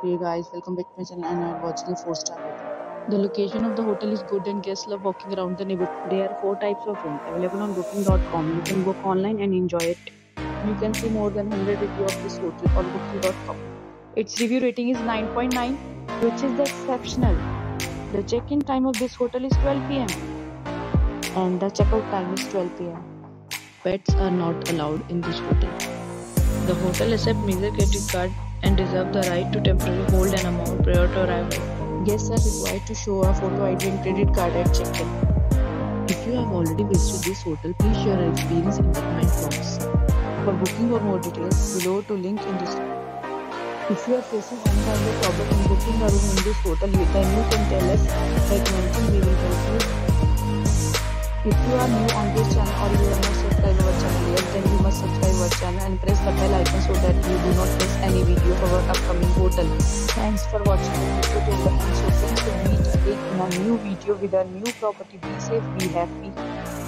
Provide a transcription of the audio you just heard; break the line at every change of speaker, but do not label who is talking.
Hey guys, welcome back to my channel and you are watching a 4-star hotel. The location of the hotel is good and guests love walking around the neighborhood. There are four types of rooms available on booking.com. You can book online and enjoy it. You can see more than 100 reviews of this hotel on booking.com. Its review rating is 9.9, which is the exceptional. The check-in time of this hotel is 12 p.m. and the checkout time is 12 p.m. Pets are not allowed in this hotel. The hotel accepts major credit card and reserves the right to temporarily hold an amount prior to arrival. Guests are required to show a photo ID and credit card at check-in. If you have already visited this hotel, please share your experience in the comment box. For booking or more details, below to link in description. If you are facing any kind of problem in booking a room in this hotel, then you can tell us by commenting. We will help you. If you are new on this channel or you have not subscribed our channel yet, then you must subscribe our channel and press the bell icon so that you do not miss any video of our upcoming hotel. Thanks for watching the video till the end. So friends, will meet again in a new video with a new property. Be safe, be happy.